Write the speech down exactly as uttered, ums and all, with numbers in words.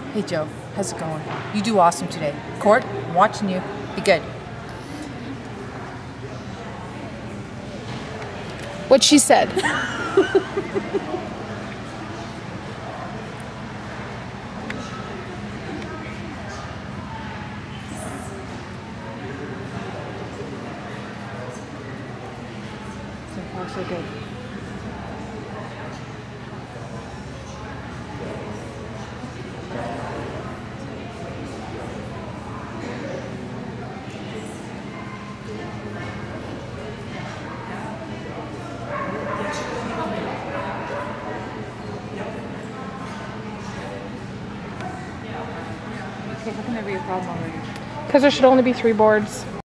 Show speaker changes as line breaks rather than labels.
Hey Joe, how's it going? You do awesome today. Kort, I'm watching you. Be good.
What she said.
So far, so good. Okay, how can that be a problem already?
Because there should only be three boards.